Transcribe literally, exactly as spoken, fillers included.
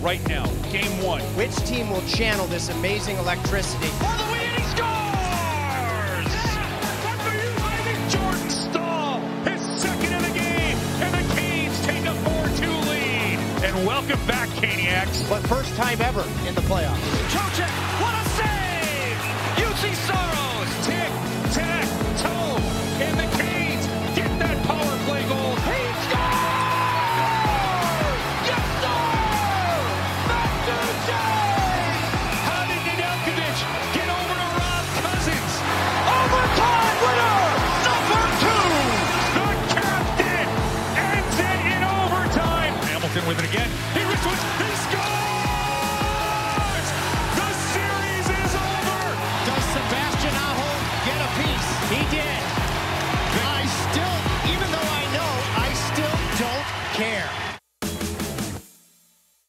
right now. Game one. Which team will channel this amazing electricity? All the way, and he scores! What for you, Ivy? Jordan Stahl, his second of the game, and the Canes take a four two lead. And welcome back, Caniacs. But first time ever in the playoffs. Trocheck, what a save! U C Soros, tic, tac, toe, and the